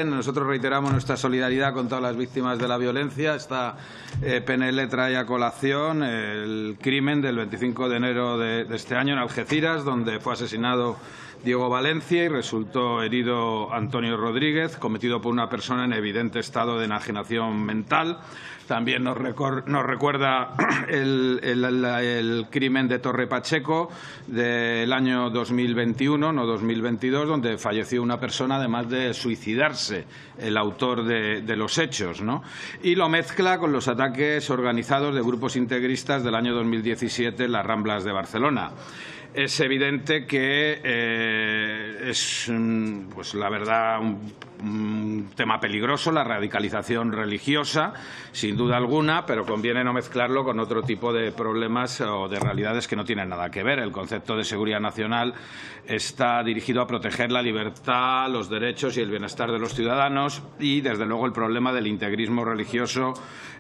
Nosotros reiteramos nuestra solidaridad con todas las víctimas de la violencia. Esta PNL trae a colación el crimen del 25 de enero de este año en Algeciras, donde fue asesinado Diego Valencia y resultó herido Antonio Rodríguez, cometido por una persona en evidente estado de enajenación mental. También nos recuerda el crimen de Torre Pacheco del año 2021, no 2022, donde falleció una persona, además de suicidarse el autor de los hechos, ¿no? Y lo mezcla con los ataques organizados de grupos integristas del año 2017 en las Ramblas de Barcelona. Es evidente que es, pues la verdad, un tema peligroso, la radicalización religiosa, sin duda alguna, pero conviene no mezclarlo con otro tipo de problemas o de realidades que no tienen nada que ver. El concepto de seguridad nacional está dirigido a proteger la libertad, los derechos y el bienestar de los ciudadanos y, desde luego, el problema del integrismo religioso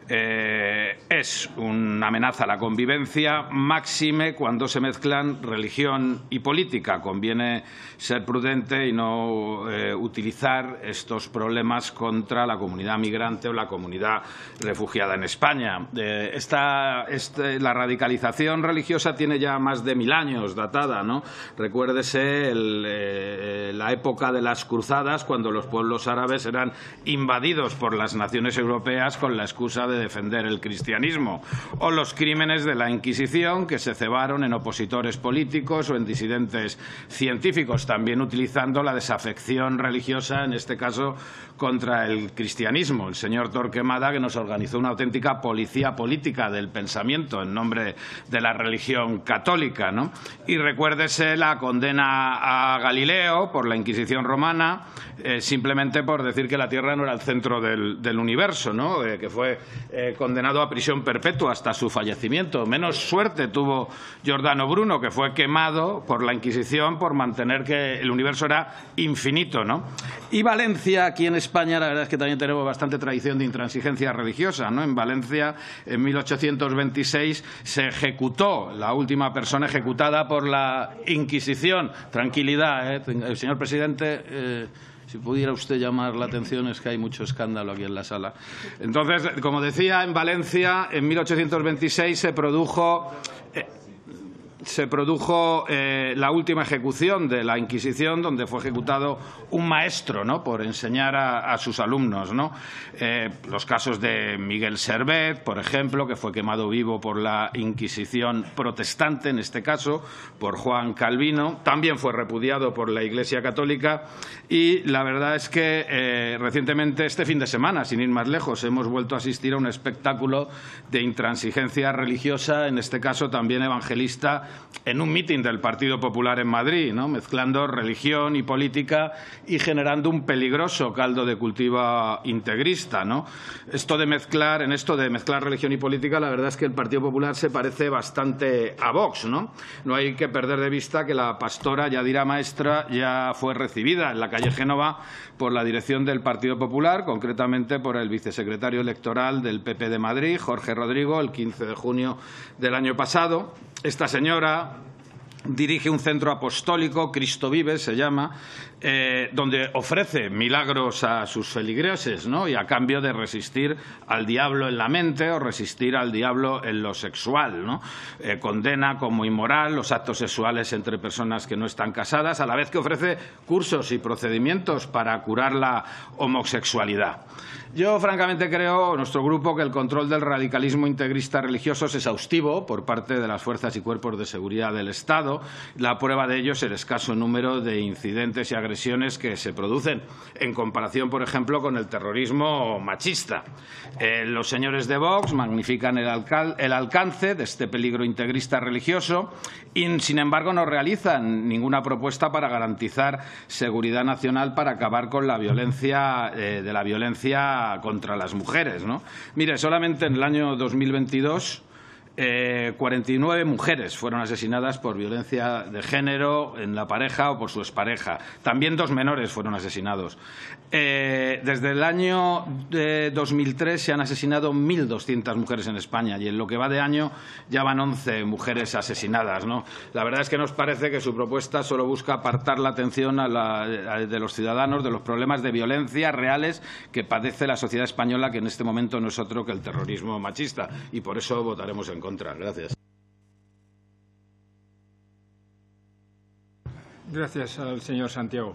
es una amenaza a la convivencia, máxime cuando se mezclan religión y política. Conviene ser prudente y no utilizar estos problemas contra la comunidad migrante o la comunidad refugiada en España. La radicalización religiosa tiene ya más de 1000 años datada, ¿no? Recuérdese la época de las cruzadas, cuando los pueblos árabes eran invadidos por las naciones europeas con la excusa de defender el cristianismo, o los crímenes de la Inquisición, que se cebaron en opositores políticos o en disidentes científicos, también utilizando la desafección religiosa, en este caso contra el cristianismo. El señor Torquemada, que nos organizó una auténtica policía política del pensamiento en nombre de la religión católica, ¿no? Y recuérdese la condena a Galileo por la Inquisición romana, simplemente por decir que la Tierra no era el centro del universo, ¿no? Que fue condenado a prisión perpetua hasta su fallecimiento. Menos suerte tuvo Giordano Bruno, que fue quemado por la Inquisición por mantener que el universo era infinito, ¿no? Y Valencia, aquí en España, la verdad es que también tenemos bastante tradición de intransigencia religiosa, ¿no? En Valencia, en 1826, se ejecutó la última persona ejecutada por la Inquisición. Tranquilidad, ¿eh? Señor presidente, si pudiera usted llamar la atención, es que hay mucho escándalo aquí en la sala. Entonces, como decía, en Valencia, en 1826 se produjo la última ejecución de la Inquisición, donde fue ejecutado un maestro, ¿no?, por enseñar a sus alumnos, ¿no? Los casos de Miguel Servet, por ejemplo, que fue quemado vivo por la Inquisición protestante, en este caso, por Juan Calvino, también fue repudiado por la Iglesia Católica. Y la verdad es que recientemente, este fin de semana, sin ir más lejos, hemos vuelto a asistir a un espectáculo de intransigencia religiosa, en este caso también evangelista, en un mitin del Partido Popular en Madrid, ¿no?, mezclando religión y política y generando un peligroso caldo de cultivo integrista, ¿no? En esto de mezclar religión y política, la verdad es que el Partido Popular se parece bastante a Vox, ¿no? No hay que perder de vista que la pastora Yadira Maestra ya fue recibida en la calle Génova por la dirección del Partido Popular, concretamente por el vicesecretario electoral del PP de Madrid, Jorge Rodrigo, el 15 de junio del año pasado. Esta señora dirige un centro apostólico, Cristo Vive se llama, donde ofrece milagros a sus feligreses, ¿no?, y a cambio de resistir al diablo en la mente o resistir al diablo en lo sexual, ¿no? Condena como inmoral los actos sexuales entre personas que no están casadas, a la vez que ofrece cursos y procedimientos para curar la homosexualidad. Yo, francamente, creo, nuestro grupo, que el control del radicalismo integrista religioso es exhaustivo por parte de las fuerzas y cuerpos de seguridad del Estado. La prueba de ello es el escaso número de incidentes y agresiones que se producen en comparación, por ejemplo, con el terrorismo machista. Los señores de Vox magnifican el alcance de este peligro integrista religioso y, sin embargo, no realizan ninguna propuesta para garantizar seguridad nacional, para acabar con la violencia la violencia contra las mujeres, ¿no? Mire, solamente en el año 2022 49 mujeres fueron asesinadas por violencia de género en la pareja o por su expareja. También 2 menores fueron asesinados. Desde el año 2003 se han asesinado 1.200 mujeres en España y en lo que va de año ya van 11 mujeres asesinadas, ¿no? La verdad es que nos parece que su propuesta solo busca apartar la atención de los ciudadanos de los problemas de violencia reales que padece la sociedad española, que en este momento no es otro que el terrorismo machista, y por eso votaremos en contra. Gracias. Gracias al señor Santiago.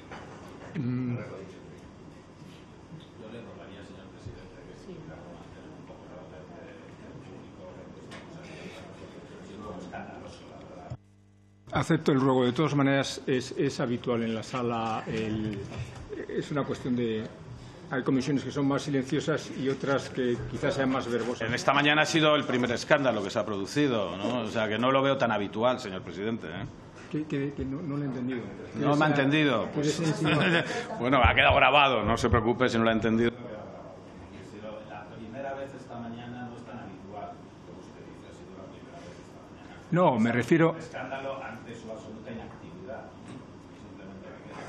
Acepto el ruego. De todas maneras, es habitual en la sala. Es una cuestión de... Hay comisiones que son más silenciosas y otras que quizás sean más verbosas. En esta mañana ha sido el primer escándalo que se ha producido, ¿no? O sea, que no lo veo tan habitual, señor presidente, ¿eh? Que no lo he entendido. ¿No me ha entendido? Pues, bueno, ha quedado grabado, no se preocupe si no lo ha entendido. La primera vez esta mañana no es tan habitual, como usted dice, ha sido la primera vez esta mañana. No, me refiero... Un escándalo ante su absoluta inactividad. Simplemente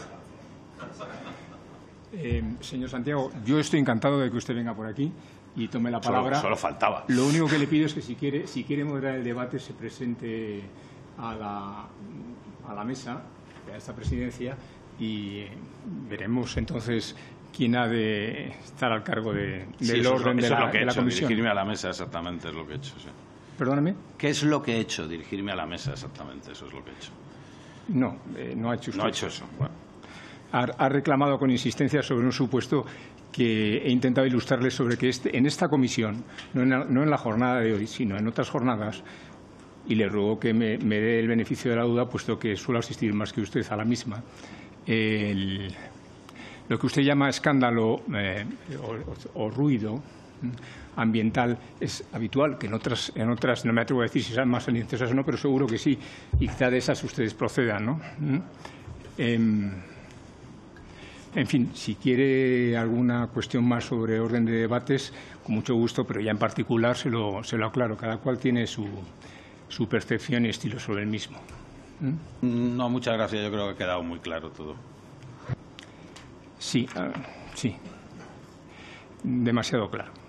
señor Santiago, yo estoy encantado de que usted venga por aquí y tome la palabra. Solo faltaba. Lo único que le pido es que si quiere moderar el debate se presente a la mesa, a esta presidencia, y veremos entonces quién ha de estar al cargo del orden de la comisión. Dirigirme a la mesa, exactamente, es lo que he hecho. Sí. ¿Perdóname? ¿Qué es lo que he hecho? Dirigirme a la mesa, exactamente, eso es lo que he hecho. No, no ha hecho usted. No ha hecho eso. Bueno. Ha reclamado con insistencia sobre un supuesto que he intentado ilustrarle sobre que en esta comisión, no en la jornada de hoy, sino en otras jornadas, y le ruego que me dé el beneficio de la duda, puesto que suelo asistir más que usted a la misma. Lo que usted llama escándalo o ruido ambiental es habitual, que en otras no me atrevo a decir si sean más silenciosas o no, pero seguro que sí, y quizá de esas ustedes procedan, ¿no? En fin, si quiere alguna cuestión más sobre orden de debates, con mucho gusto, pero ya en particular se lo aclaro. Cada cual tiene su percepción y estilo sobre el mismo. No, muchas gracias. Yo creo que ha quedado muy claro todo. Sí, sí. Demasiado claro.